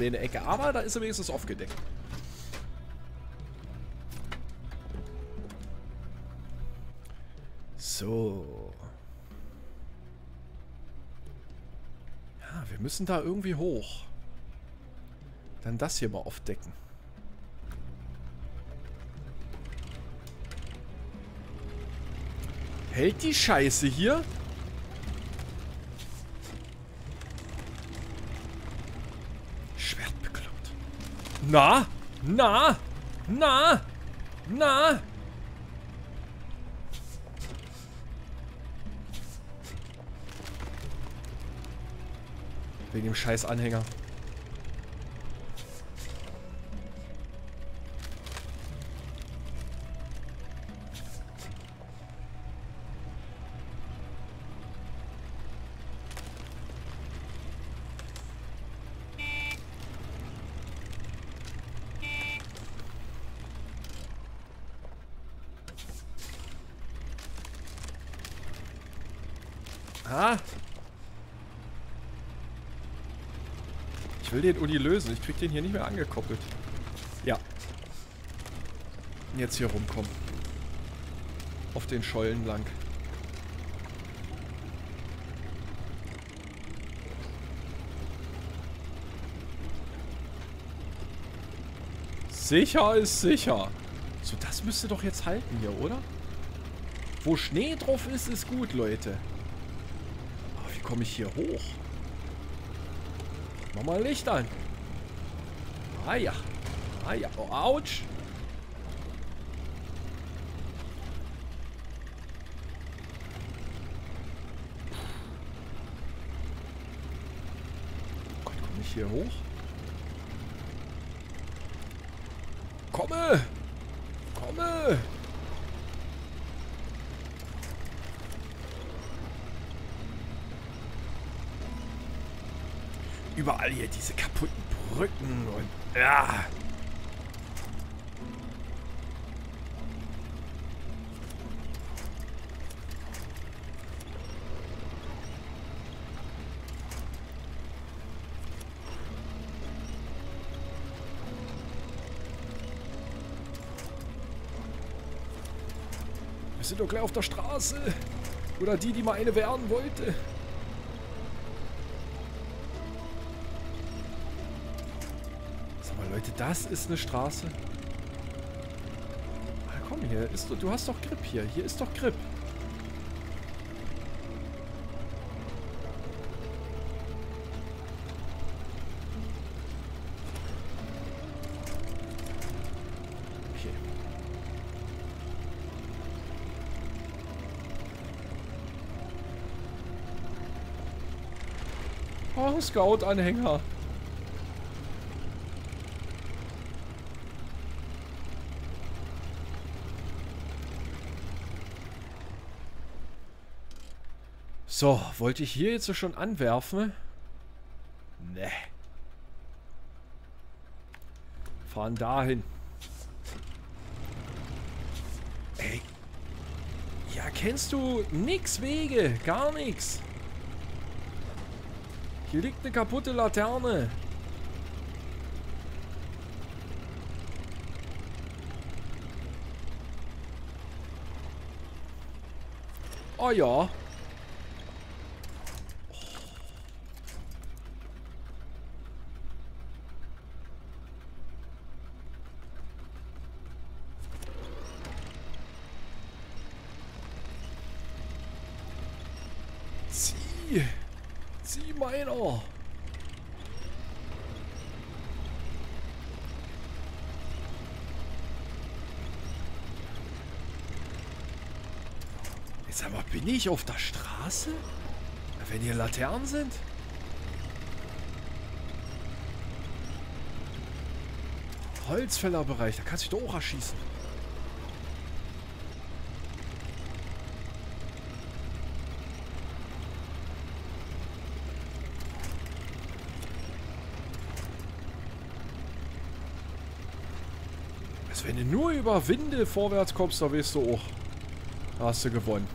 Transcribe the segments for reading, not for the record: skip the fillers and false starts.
kleine Ecke. Aber da ist er wenigstens aufgedeckt. So. Ja, wir müssen da irgendwie hoch. Dann das hier mal aufdecken. Hält die Scheiße hier? Schwert bekloppt. Na? Na? Na? Na? Wegen dem scheiß Anhänger. Ah. Ich will den Uni lösen. Ich krieg den hier nicht mehr angekoppelt. Ja. Jetzt hier rumkommen. Auf den Schollen lang. Sicher ist sicher. So, das müsste doch jetzt halten hier, oder? Wo Schnee drauf ist, ist gut, Leute. Aber wie komme ich hier hoch? Mach mal Licht an. Ah ja. Ah ja. Oh, ouch. Gott, komme ich hier hoch? Komme! Komme! Überall hier diese kaputten Brücken und... Ja. Wir sind doch gleich auf der Straße. Oder die mal eine werden wollte. Leute, das ist eine Straße. Ah, komm hier, du hast doch Grip hier. Hier ist doch Grip. Okay. Oh, Scout-Anhänger. So, wollte ich hier jetzt so schon anwerfen? Ne. Fahren dahin. Ey. Ja, kennst du nix Wege? Gar nichts. Hier liegt eine kaputte Laterne. Oh ja. Zieh meiner. Jetzt aber bin ich auf der Straße? Wenn hier Laternen sind? Holzfällerbereich, da kannst du dich doch auch erschießen. Also wenn du nur über Winde vorwärts kommst, da weißt du auch, da hast du gewonnen.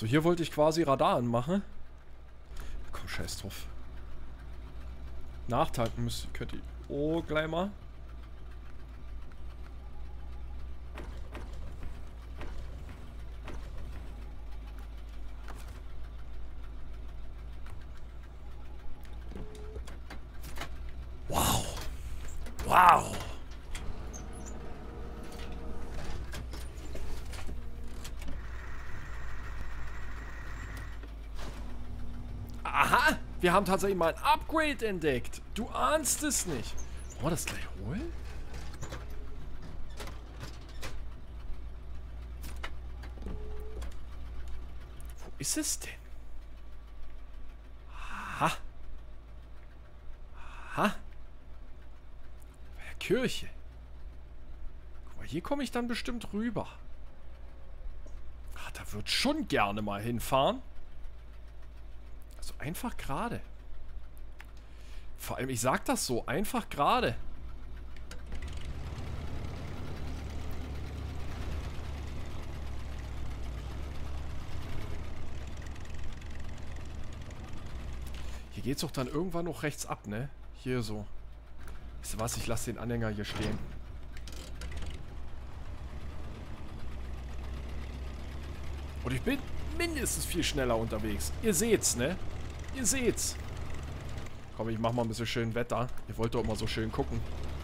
So, hier wollte ich quasi Radar anmachen. Komm, scheiß drauf. Nachtanken müsste, könnte ich. Oh, gleich mal. Wow. Wow. Aha! Wir haben tatsächlich mal ein Upgrade entdeckt. Du ahnst es nicht. Wollen wir das gleich holen? Wo ist es denn? Aha. Aha. Bei der Kirche. Guck mal, hier komme ich dann bestimmt rüber. Ach, da wird schon gerne mal hinfahren. Also einfach gerade. Vor allem, ich sag das so, einfach gerade. Hier geht's doch dann irgendwann noch rechts ab, ne? Hier so. Weißt du was, ich lasse den Anhänger hier stehen. Und ich bin mindestens viel schneller unterwegs. Ihr seht's, ne? Ihr seht's. Komm, ich mach mal ein bisschen schön Wetter. Ihr wollt doch immer so schön gucken.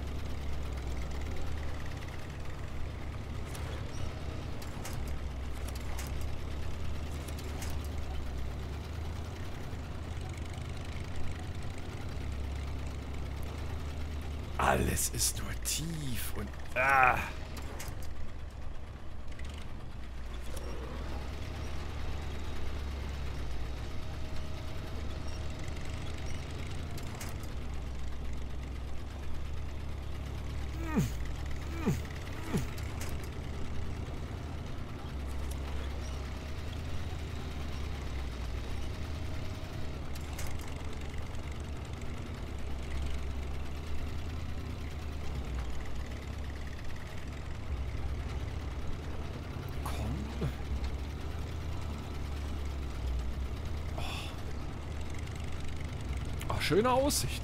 Alles ist nur tief und... Ah. Schöne Aussicht.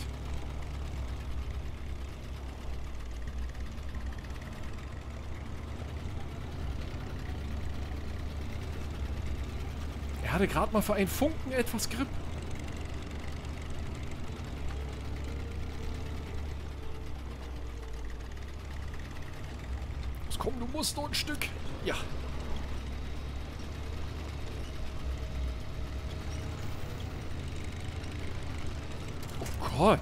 Er hatte gerade mal für einen Funken etwas Grip. Los, komm, du musst noch ein Stück. Ja. Gott.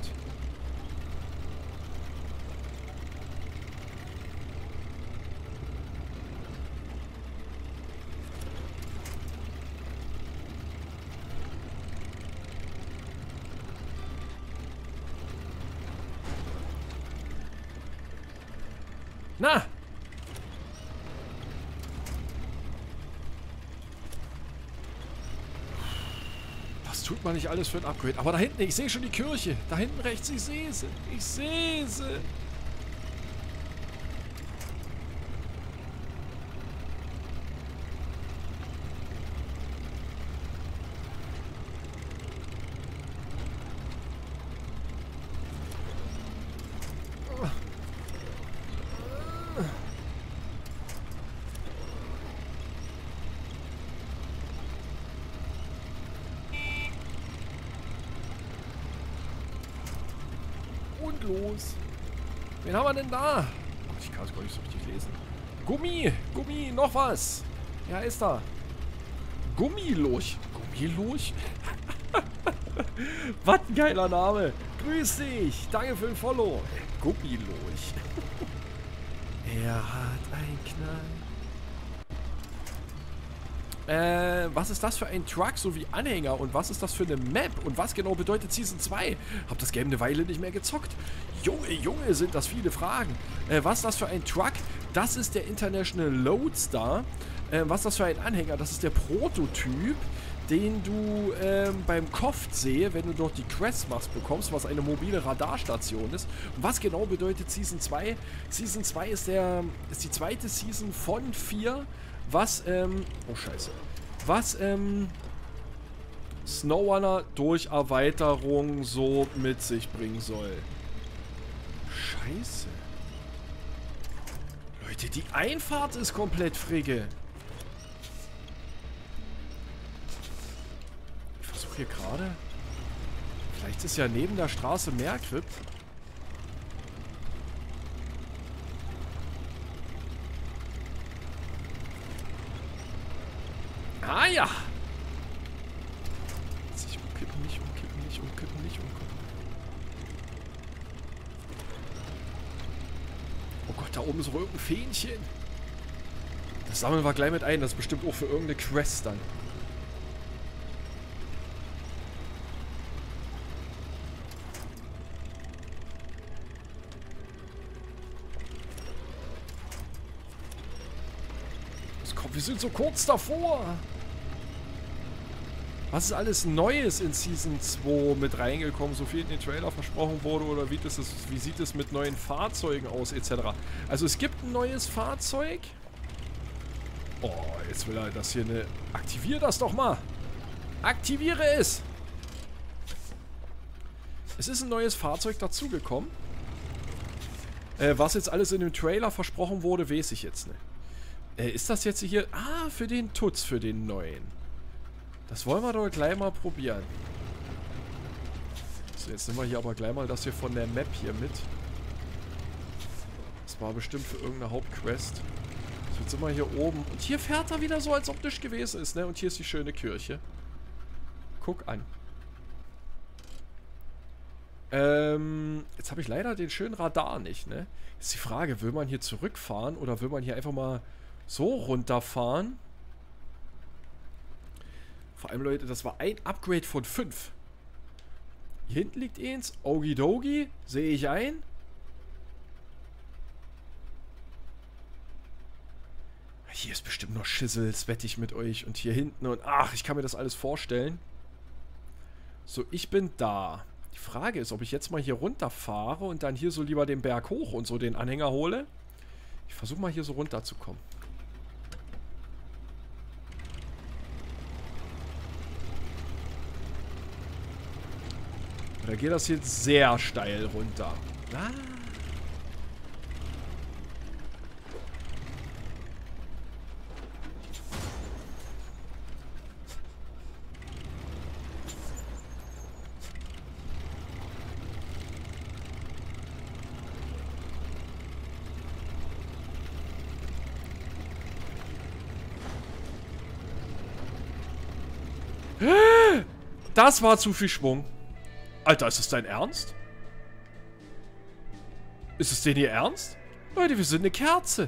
Na! Tut man nicht alles für ein Upgrade. Aber da hinten, ich sehe schon die Kirche. Da hinten rechts, ich sehe sie. Ich sehe sie. Und los. Wen haben wir denn da? Ich kann es gar nicht so richtig lesen. Gummi, Gummi, noch was. Ja, ist da. Gummilurch. Gummilurch? Was ein geiler Name. Grüß dich. Danke für den Follow. Gummilurch. Er hat einen Knall. Was ist das für ein Truck sowie Anhänger und was ist das für eine Map und was genau bedeutet Season 2? Hab das Game eine Weile nicht mehr gezockt. Junge, Junge, sind das viele Fragen. Was ist das für ein Truck? Das ist der International Loadstar. Was ist das für ein Anhänger? Das ist der Prototyp, den du beim Kopfsee, wenn du dort die Quest machst, bekommst, was eine mobile Radarstation ist. Und was genau bedeutet Season 2? Season 2 ist die zweite Season von 4, was, oh scheiße, was SnowRunner durch Erweiterung so mit sich bringen soll. Scheiße. Leute, die Einfahrt ist komplett frigge. Ich versuche hier gerade... Vielleicht ist ja neben der Straße mehr Grip. Ah ja! Sich umkippen, nicht umkippen, nicht umkippen, nicht umkippen. Oh Gott, da oben ist noch irgendein Fähnchen. Das sammeln wir gleich mit ein. Das ist bestimmt auch für irgendeine Quest dann. Wir sind so kurz davor. Was ist alles Neues in Season 2 mit reingekommen, so viel in den Trailer versprochen wurde oder wie sieht es mit neuen Fahrzeugen aus etc. Also es gibt ein neues Fahrzeug. Oh, jetzt will er das hier eine... Aktivier das doch mal. Aktiviere es. Es ist ein neues Fahrzeug dazugekommen. Was jetzt alles in dem Trailer versprochen wurde, weiß ich jetzt nicht. Ist das jetzt hier... Ah, für den Tutz, für den neuen. Das wollen wir doch gleich mal probieren. So, jetzt nehmen wir hier aber gleich mal das hier von der Map hier mit. Das war bestimmt für irgendeine Hauptquest. So, jetzt sind wir hier oben. Und hier fährt er wieder so, als ob nichts gewesen ist, ne? Und hier ist die schöne Kirche. Guck an. Jetzt habe ich leider den schönen Radar nicht, ne? Jetzt ist die Frage, will man hier zurückfahren oder will man hier einfach mal so runterfahren? Vor allem, Leute, das war ein Upgrade von 5. Hier hinten liegt eins. Okidoki. Sehe ich ein. Hier ist bestimmt noch Schissels, wette ich mit euch. Und hier hinten und... Ach, ich kann mir das alles vorstellen. So, ich bin da. Die Frage ist, ob ich jetzt mal hier runterfahre und dann hier so lieber den Berg hoch und so den Anhänger hole. Ich versuche mal hier so runterzukommen. Da geht das jetzt sehr steil runter. Ah. Das war zu viel Schwung. Alter, ist das dein Ernst? Ist es denn ihr Ernst? Leute, wir sind eine Kerze.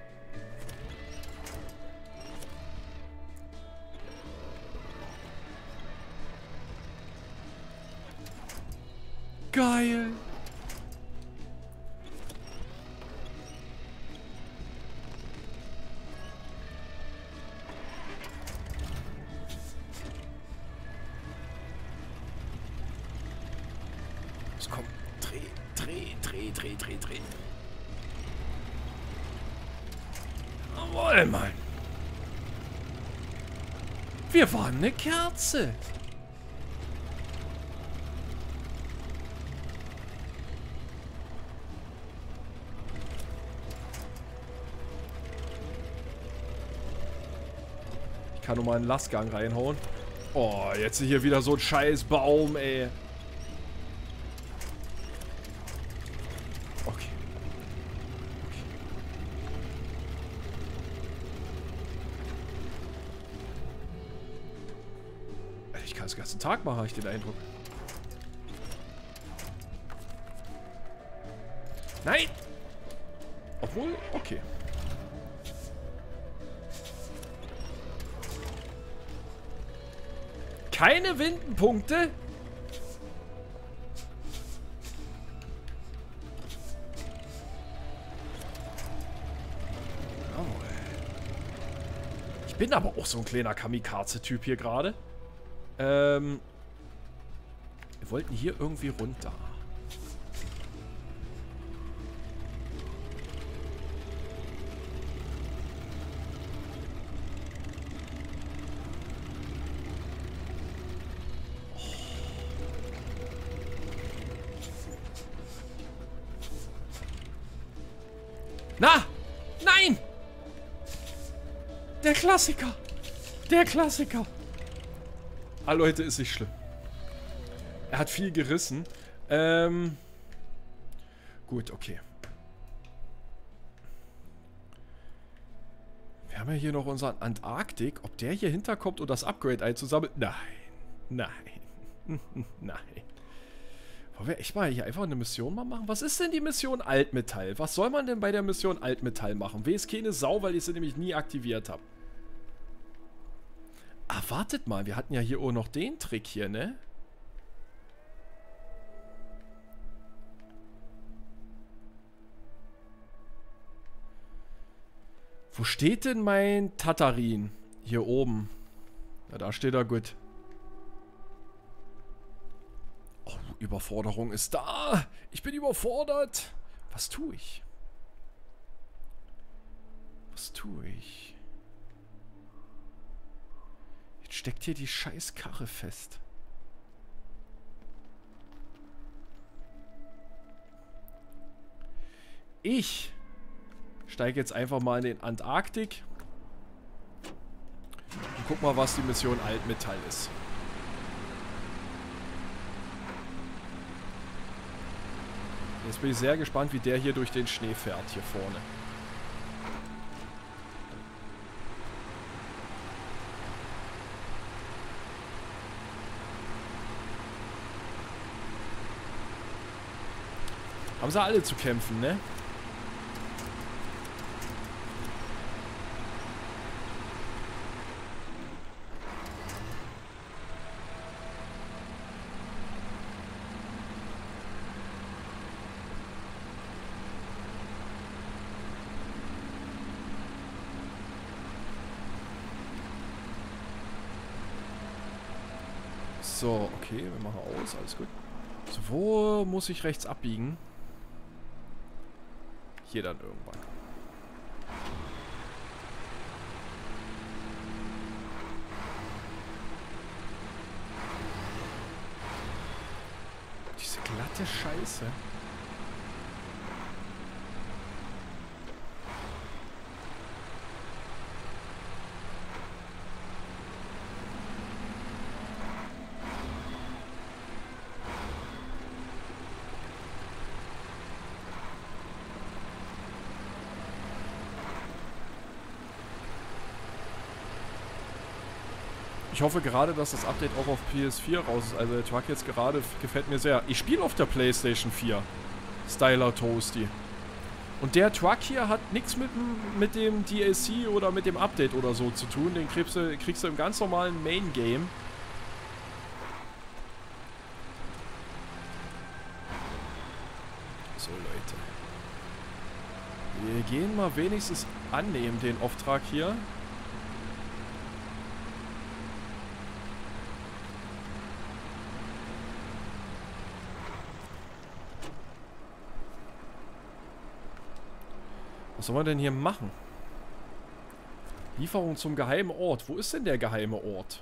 Geil. Komm, dreh. Jawohl, Mann. Wir waren eine Kerze. Ich kann nur mal einen Lastgang reinhauen. Oh, jetzt hier wieder so ein scheiß Baum, ey. Ich kann es den ganzen Tag machen, habe ich den Eindruck. Nein! Obwohl, okay. Keine Windenpunkte? Ich bin aber auch so ein kleiner Kamikaze-Typ hier gerade. Wir wollten hier irgendwie runter. Na! Nein! Der Klassiker! Der Klassiker! Ah, Leute, ist nicht schlimm. Er hat viel gerissen. Gut, okay. Wir haben ja hier noch unseren Antarktik. Ob der hier hinterkommt und das Upgrade einzusammeln? Nein. Nein. Nein. Wollen wir echt mal hier einfach eine Mission mal machen? Was ist denn die Mission Altmetall? Was soll man denn bei der Mission Altmetall machen? Weiß keine Sau, weil ich sie nämlich nie aktiviert habe. Ah, wartet mal. Wir hatten ja hier auch noch den Trick hier, ne? Wo steht denn mein Tatarin? Hier oben. Ja, da steht er gut. Oh, Überforderung ist da. Ich bin überfordert. Was tue ich? Was tue ich? Jetzt steckt hier die scheiß Karre fest. Ich steige jetzt einfach mal in den Antarktik und guck mal, was die Mission Altmetall ist. Jetzt bin ich sehr gespannt, wie der hier durch den Schnee fährt, hier vorne. Haben sie alle zu kämpfen, ne? So, okay, wir machen aus, alles gut. So, wo muss ich rechts abbiegen? Hier dann irgendwann. Diese glatte Scheiße. Ich hoffe gerade, dass das Update auch auf PS4 raus ist. Also der Truck jetzt gerade gefällt mir sehr. Ich spiele auf der PlayStation 4. Styler Toasty. Und der Truck hier hat nichts mit dem DLC oder mit dem Update oder so zu tun. Den kriegst du im ganz normalen Main Game. So, Leute. Wir gehen mal wenigstens annehmen, den Auftrag hier. Was soll man denn hier machen? Lieferung zum geheimen Ort. Wo ist denn der geheime Ort?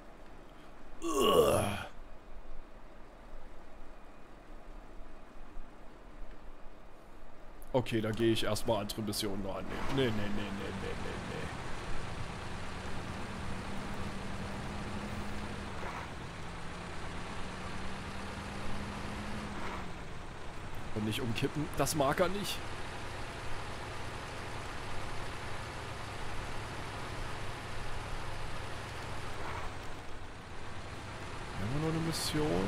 Okay, da gehe ich erstmal andere Missionen noch annehmen. Nee. Und nicht umkippen, das mag er nicht. Noch eine Mission.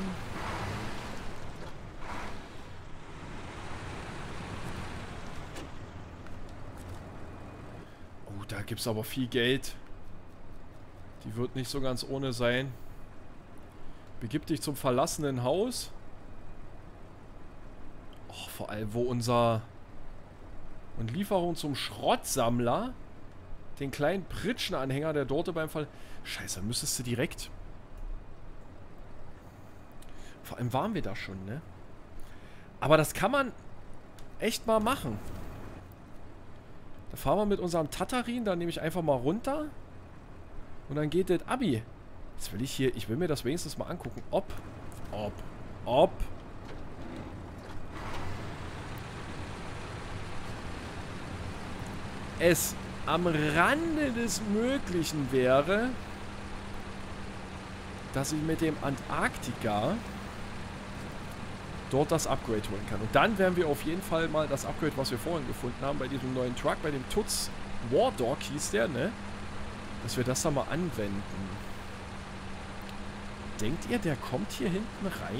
Oh, da gibt es aber viel Geld. Die wird nicht so ganz ohne sein. Begib dich zum verlassenen Haus. Oh, vor allem, wo unser... Und Lieferung zum Schrottsammler. Den kleinen Pritschenanhänger, der dort beim Fall... Scheiße, müsstest du direkt... Vor allem waren wir da schon, ne? Aber das kann man echt mal machen. Da fahren wir mit unserem Tatarin, dann nehme ich einfach mal runter. Und dann geht das Abi. Jetzt will ich will mir das wenigstens mal angucken. Ob. es am Rande des Möglichen wäre, dass ich mit dem Antarktika dort das Upgrade holen kann. Und dann werden wir auf jeden Fall mal das Upgrade, was wir vorhin gefunden haben, bei diesem neuen Truck, bei dem Tutz War Dog hieß der, ne? Dass wir das da mal anwenden. Denkt ihr, der kommt hier hinten rein?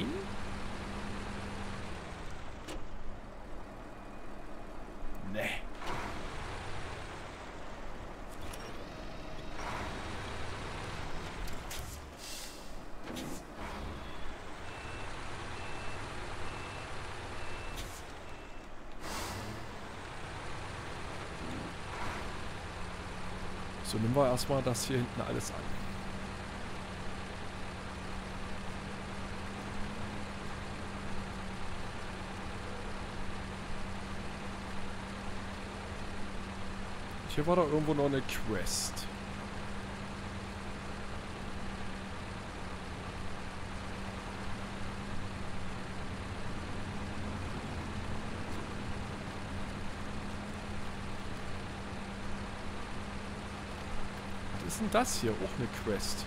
Nee. So, nehmen wir erstmal das hier hinten alles an. Hier war da irgendwo noch eine Quest. Was ist denn das hier? Auch eine Quest.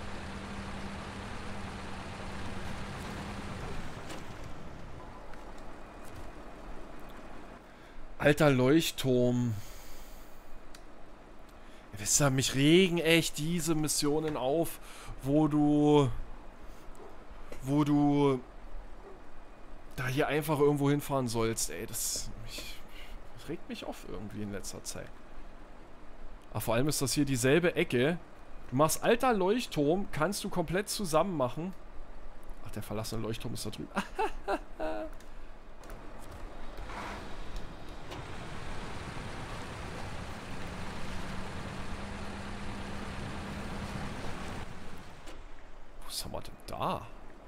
Alter Leuchtturm. Wisst ihr, mich regen echt diese Missionen auf, wo du da hier einfach irgendwo hinfahren sollst, ey. Das regt mich auf irgendwie in letzter Zeit. Ach, vor allem ist das hier dieselbe Ecke. Du machst alter Leuchtturm, kannst du komplett zusammen machen. Ach, der verlassene Leuchtturm ist da drüben. Was haben wir denn da?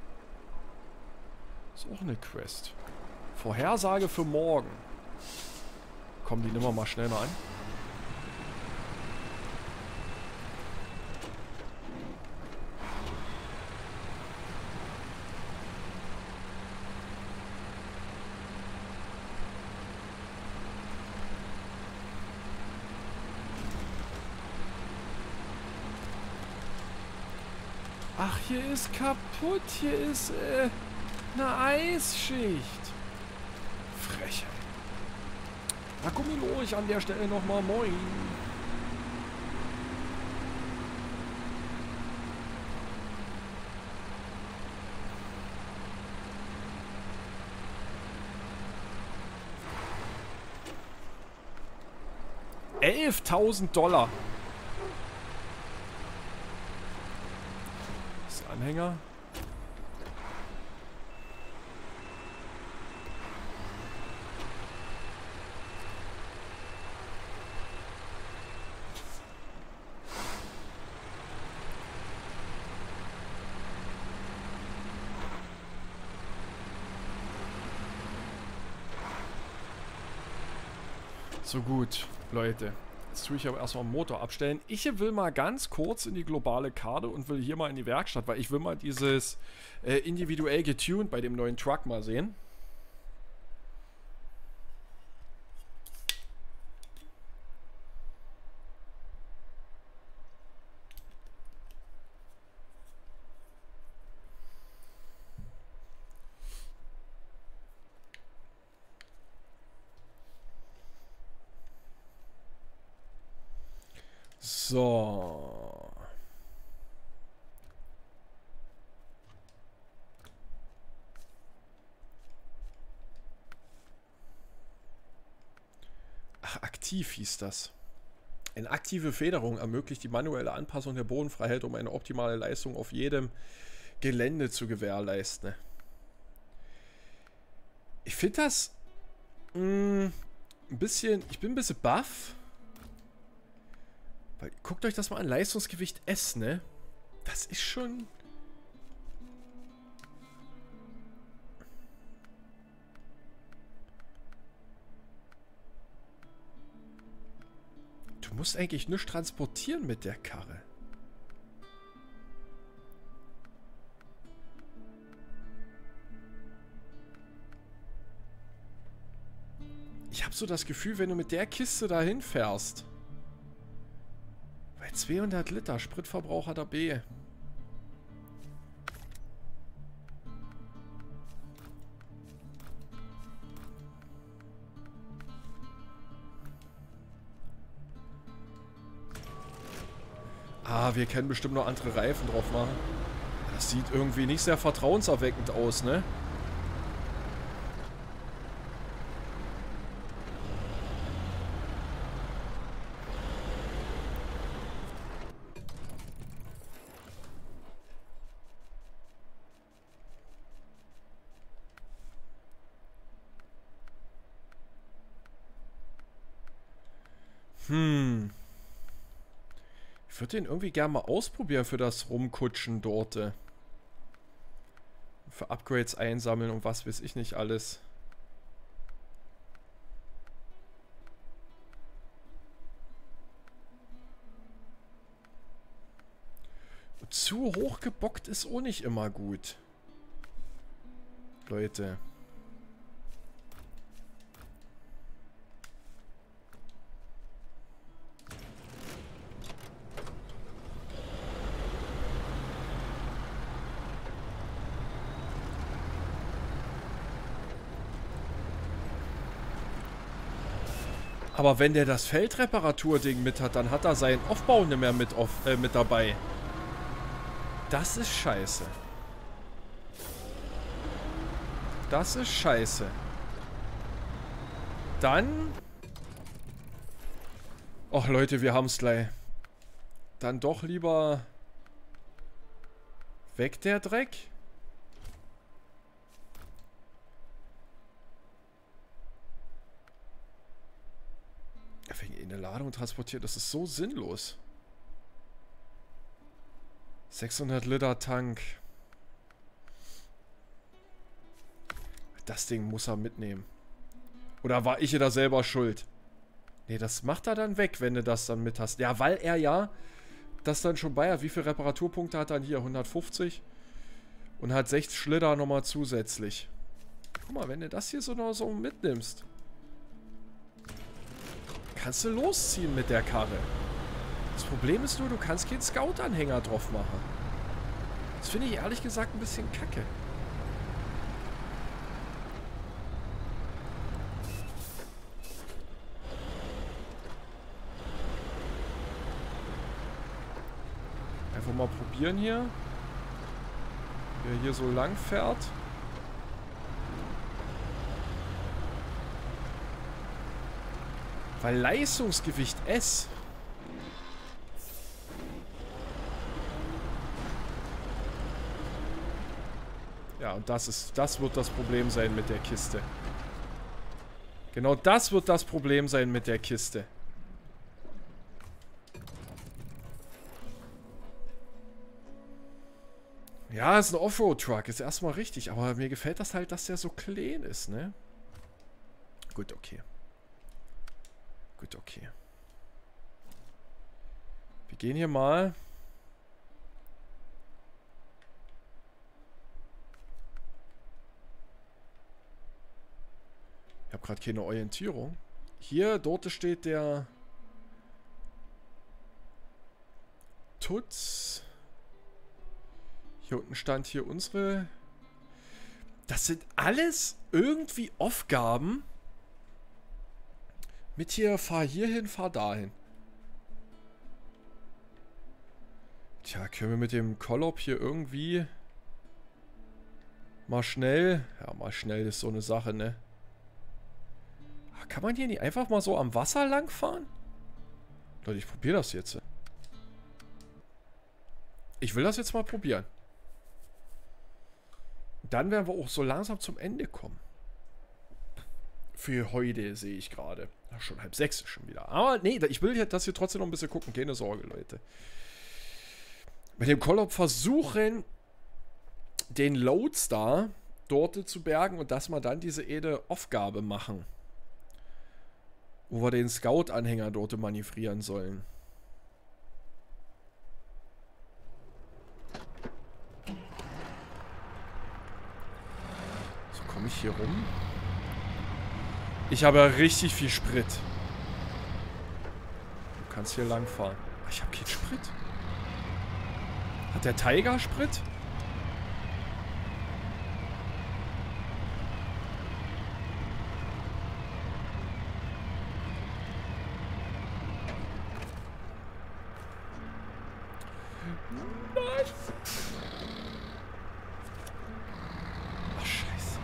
Ist auch eine Quest. Vorhersage für morgen. Komm, die nehmen wir mal schnell an. Ach, hier ist kaputt. Hier ist eine Eisschicht. Frechheit. Na, Gummilo, ich an der Stelle nochmal moin. $11.000. Das Anhänger. So gut, Leute. Jetzt tue ich aber erstmal den Motor abstellen. Ich will mal ganz kurz in die globale Karte und will hier mal in die Werkstatt, weil ich will mal dieses individuell getuned bei dem neuen Truck mal sehen. So. Ach, aktiv hieß das. Eine aktive Federung ermöglicht die manuelle Anpassung der Bodenfreiheit, um eine optimale Leistung auf jedem Gelände zu gewährleisten. Ich finde das ein bisschen... Ich bin ein bisschen baff. Weil, guckt euch das mal an. Leistungsgewicht S, ne? Das ist schon... Du musst eigentlich nur transportieren mit der Karre. Ich habe so das Gefühl, wenn du mit der Kiste dahin fährst. Bei 200 Liter Spritverbrauch hat er B. Ah, wir können bestimmt noch andere Reifen drauf machen. Das sieht irgendwie nicht sehr vertrauenserweckend aus, ne? Ich würde den irgendwie gerne mal ausprobieren für das Rumkutschen dort. Für Upgrades einsammeln und was weiß ich nicht alles. Zu hoch gebockt ist auch nicht immer gut. Leute. Aber wenn der das Feldreparaturding mit hat, dann hat er seinen Aufbau nicht mehr mit dabei. Das ist scheiße. Das ist scheiße. Dann... Och Leute, wir haben's gleich. Dann doch lieber... Weg der Dreck. Wegen eine Ladung transportiert, das ist so sinnlos. 600 Liter Tank. Das Ding muss er mitnehmen. Oder war ich da selber schuld? Nee, das macht er dann weg, wenn du das dann mit hast. Ja, weil er ja das dann schon bei hat. Wie viele Reparaturpunkte hat er dann hier? 150. Und hat 6 Schlitter nochmal zusätzlich. Guck mal, wenn du das hier so noch so mitnimmst, kannst du losziehen mit der Karre. Das Problem ist nur, du kannst keinen Scout-Anhänger drauf machen. Das finde ich ehrlich gesagt ein bisschen kacke. Einfach mal probieren hier. Wer hier so lang fährt. Weil Leistungsgewicht S. Ja, und das wird das Problem sein mit der Kiste. Genau das wird das Problem sein mit der Kiste. Ja, ist ein Offroad-Truck, ist erstmal richtig, aber mir gefällt das halt, dass der so clean ist, ne? Gut, okay. Gut, okay. Wir gehen hier mal. Ich habe gerade keine Orientierung. Hier, dort steht der Tutz. Hier unten stand hier unsere. Das sind alles irgendwie Aufgaben. Mit hier, fahr hier hin, fahr dahin. Tja, können wir mit dem Kollop hier irgendwie mal schnell... Ja, mal schnell ist so eine Sache, ne? Kann man hier nicht einfach mal so am Wasser lang fahren? Leute, ich probiere das jetzt. Ich will das jetzt mal probieren. Dann werden wir auch so langsam zum Ende kommen. Für heute sehe ich gerade. Schon 5:30 schon wieder. Aber nee, ich will das hier trotzdem noch ein bisschen gucken. Keine Sorge, Leute. Mit dem Kollop versuchen, den Loadstar dort zu bergen und dass wir dann diese Aufgabe machen. Wo wir den Scout-Anhänger dort manövrieren sollen. So, komme ich hier rum? Ich habe ja richtig viel Sprit. Du kannst hier lang fahren. Ich habe keinen Sprit. Hat der Tiger Sprit? Nein. Ach, scheiße.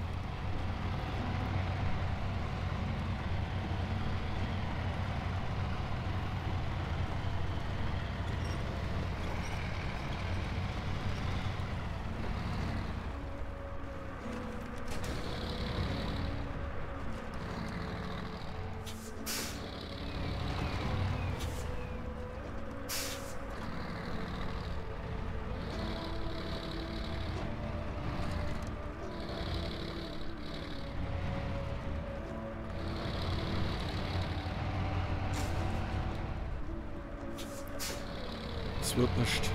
Es wird nicht.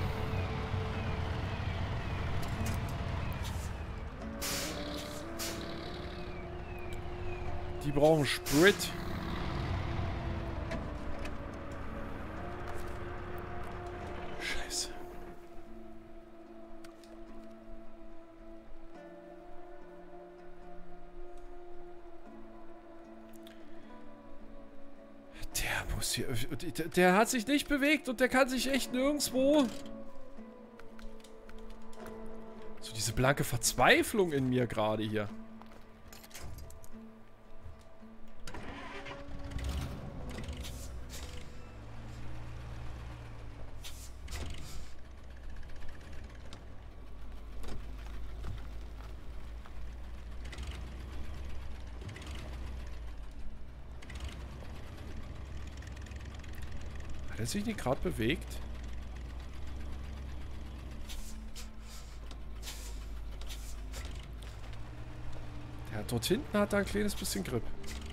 Die brauchen Sprit. Scheiße. Der muss hier... Der hat sich nicht bewegt und der kann sich echt nirgendwo... So diese blanke Verzweiflung in mir gerade hier. Hat er sich nicht gerade bewegt? Der hat dort hinten hat da ein kleines bisschen Grip.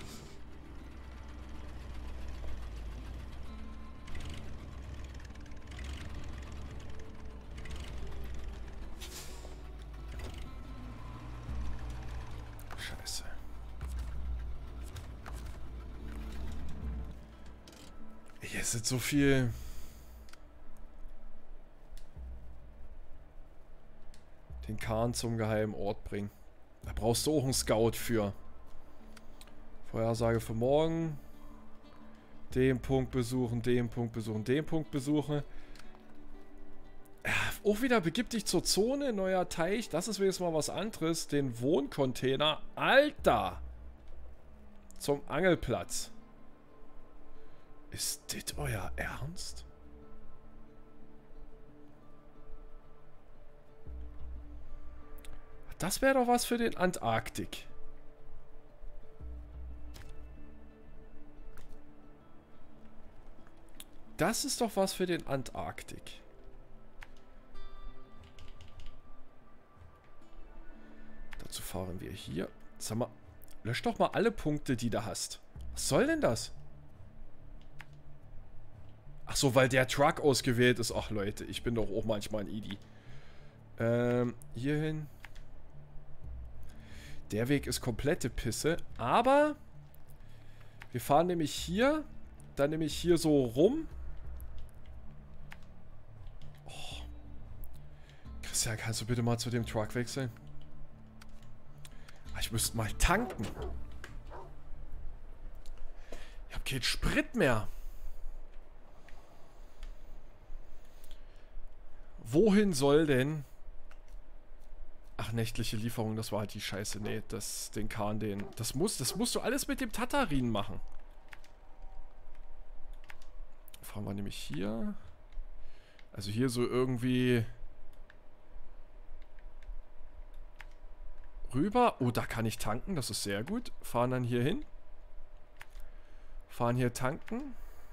Scheiße. Hier ist jetzt so viel... Den Kahn zum geheimen Ort bringen. Da brauchst du auch einen Scout für. Vorhersage für morgen. Den Punkt besuchen, den Punkt besuchen, den Punkt besuchen. Auch wieder begib dich zur Zone, neuer Teich. Das ist wenigstens mal was anderes. Den Wohncontainer. Alter! Zum Angelplatz. Ist das euer Ernst? Das wäre doch was für den Antarktik. Das ist doch was für den Antarktik. Dazu fahren wir hier. Sag mal, lösch doch mal alle Punkte, die du hast. Was soll denn das? Ach so, weil der Truck ausgewählt ist. Ach Leute, ich bin doch auch manchmal ein Idi. Hierhin. Der Weg ist komplette Pisse. Aber wir fahren nämlich hier. Dann nämlich hier so rum. Oh. Christian, kannst du bitte mal zu dem Truck wechseln? Ich müsste mal tanken. Ich habe keinen Sprit mehr. Wohin soll denn... Ach, nächtliche Lieferung, das war halt die Scheiße. Nee, den Kahn, das musst du alles mit dem Tatarin machen. Fahren wir nämlich hier. Also hier so irgendwie... rüber. Oh, da kann ich tanken, das ist sehr gut. Fahren dann hier hin. Fahren hier tanken.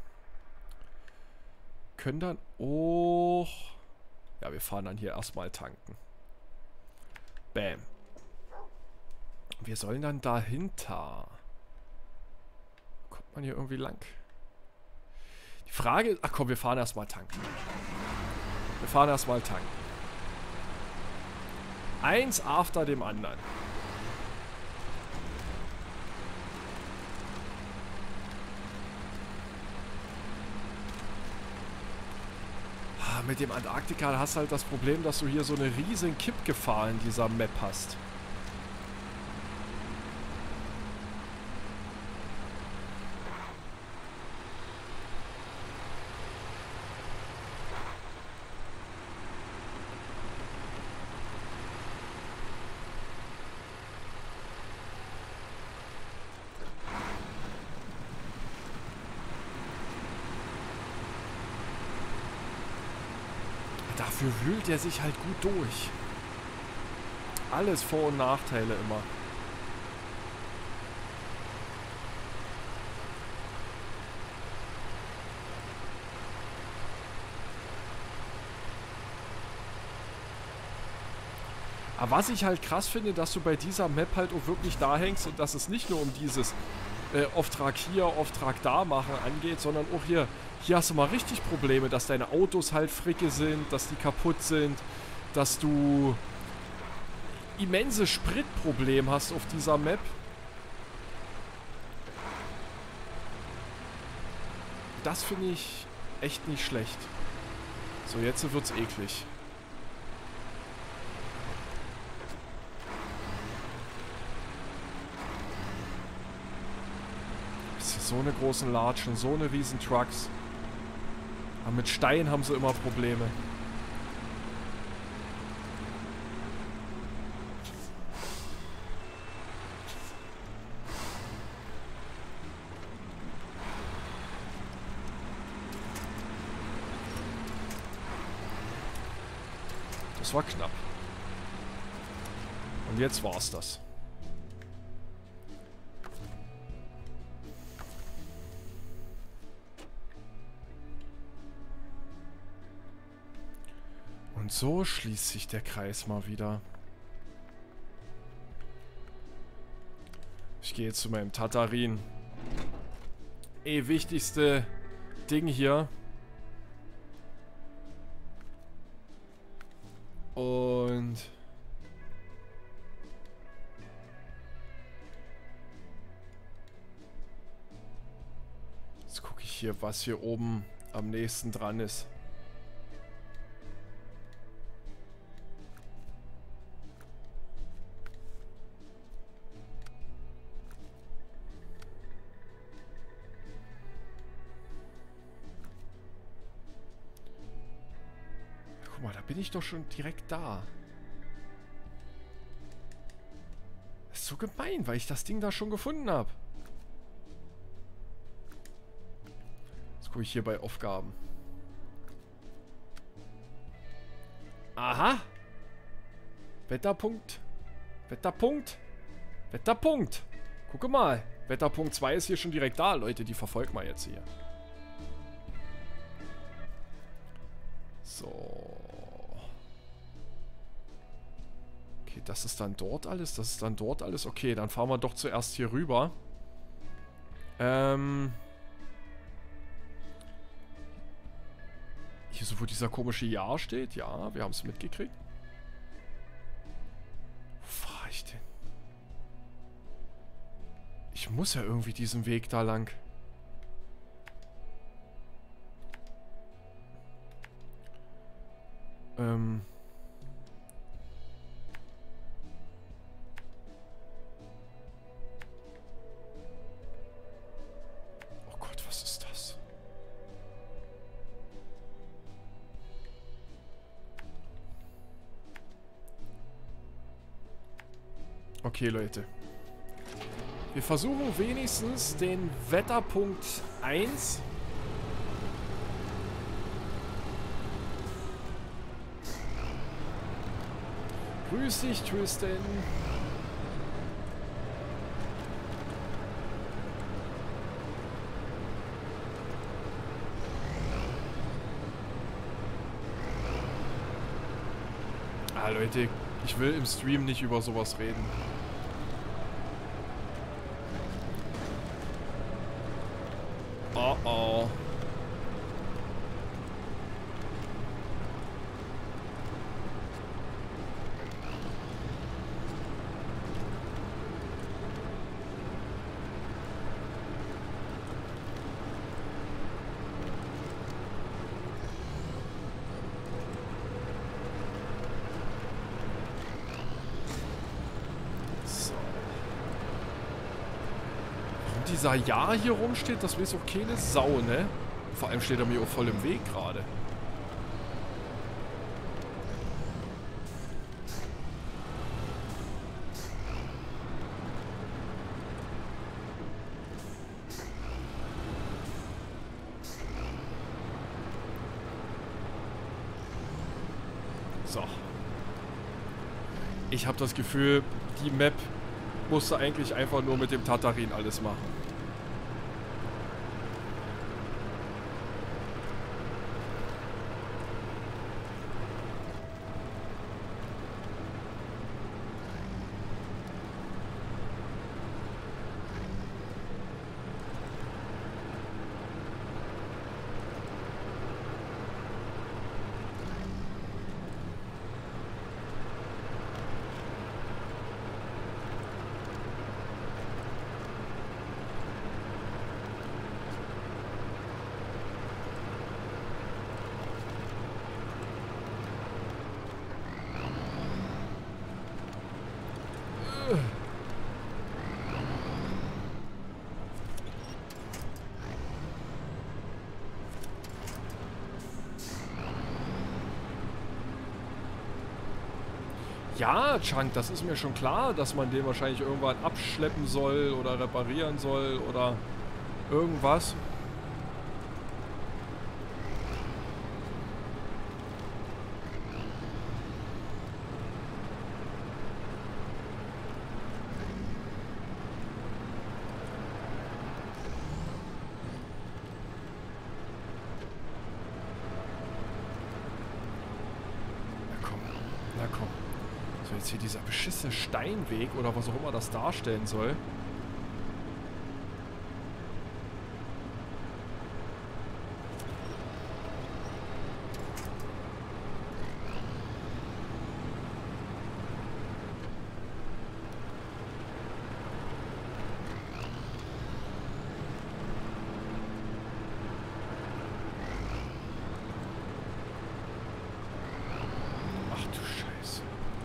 Können dann... Oh... Ja, wir fahren dann hier erstmal tanken. Bam. Wir sollen dann dahinter. Kommt man hier irgendwie lang? Die Frage ist... Ach komm, wir fahren erstmal tanken. Wir fahren erstmal tanken. Eins after dem anderen. mit dem Antarktika hast du halt das Problem, dass du hier so eine riesen Kippgefahr in dieser Map hast. Dafür wühlt er sich halt gut durch. Alles Vor- und Nachteile immer. Aber was ich halt krass finde, dass du bei dieser Map halt auch wirklich da hängst und dass es nicht nur um dieses Auftrag hier, Auftrag da machen angeht, sondern auch hier hast du mal richtig Probleme, dass deine Autos halt fricke sind, dass die kaputt sind, dass du immense Spritprobleme hast auf dieser Map. Das finde ich echt nicht schlecht. So, jetzt wird's eklig. So eine großen Latschen, so eine riesen Trucks. Aber mit Stein haben sie immer Probleme. Das war knapp. Und jetzt war's das. Und so schließt sich der Kreis mal wieder. Ich gehe jetzt zu meinem Tatarin. Wichtigste Ding hier. Und jetzt gucke ich hier, was hier oben am nächsten dran ist. Guck mal, da bin ich doch schon direkt da. Das ist so gemein, weil ich das Ding da schon gefunden habe. Jetzt gucke ich hier bei Aufgaben. Aha. Wetterpunkt. Wetterpunkt. Wetterpunkt. Gucke mal. Wetterpunkt 2 ist hier schon direkt da, Leute. Die verfolgt mal jetzt hier. So. Okay, das ist dann dort alles. Das ist dann dort alles. Okay, dann fahren wir doch zuerst hier rüber. Hier so, wo dieser komische Jahr steht. Ja, wir haben es mitgekriegt. Wo fahre ich denn? Ich muss ja irgendwie diesen Weg da lang. Oh Gott, was ist das? Okay, Leute. Wir versuchen wenigstens den Wetterpunkt 1. Grüß dich, Tristan. Ah, Leute, ich will im Stream nicht über sowas reden. Oh oh. dieser Jahr hier rumsteht, das weiß auch keine Sau, ne? Vor allem steht er mir auch voll im Weg gerade. So. Ich habe das Gefühl, die Map musste eigentlich einfach nur mit dem Tatarin alles machen. Ja, Chunk, das ist mir schon klar, dass man den wahrscheinlich irgendwann abschleppen soll oder reparieren soll oder irgendwas. Na komm, na komm. So, jetzt hier dieser beschissene Steinweg oder was auch immer das darstellen soll. Ach du Scheiße.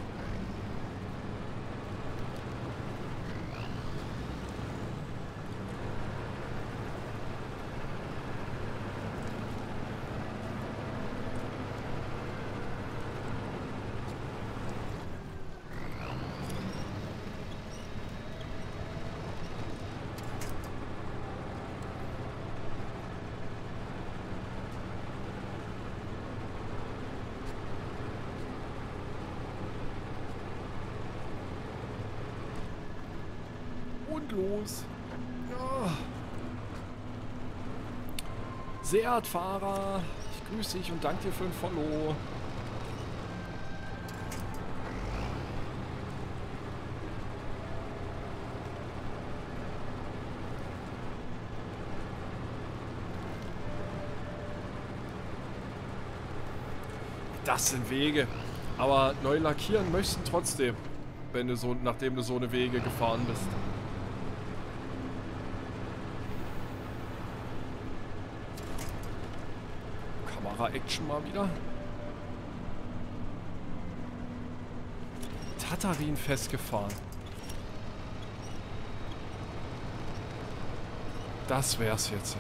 Und los. Ja. Seat-Fahrer, ich grüße dich und danke dir für ein Follow. Das sind Wege. Aber neu lackieren möchten trotzdem, wenn du so, nachdem du so eine Wege gefahren bist. Kamera-Action mal wieder. Tatarin festgefahren. Das wär's jetzt.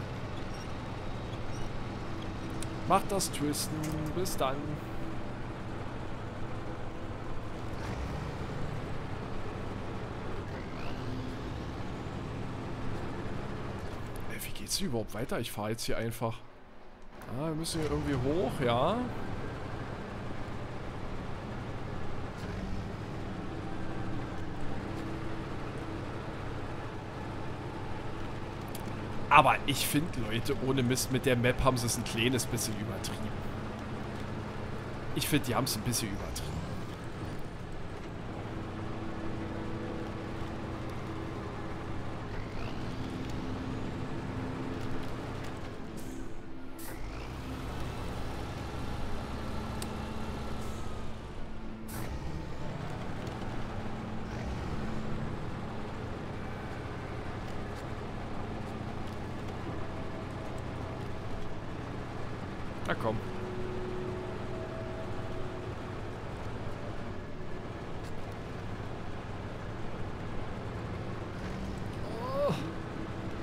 Mach das Twisten. Bis dann. Wie geht's hier überhaupt weiter? Ich fahre jetzt hier einfach. Ah, wir müssen hier irgendwie hoch, ja. Aber ich finde, Leute, ohne Mist, mit der Map haben sie es ein kleines bisschen übertrieben. Ich finde, die haben es ein bisschen übertrieben. Na komm. Oh.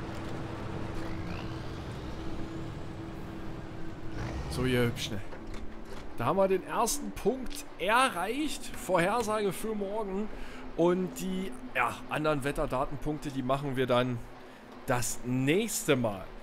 So, ihr Hübschen. Da haben wir den ersten Punkt erreicht. Vorhersage für morgen. Und die anderen Wetterdatenpunkte, die machen wir dann das nächste Mal.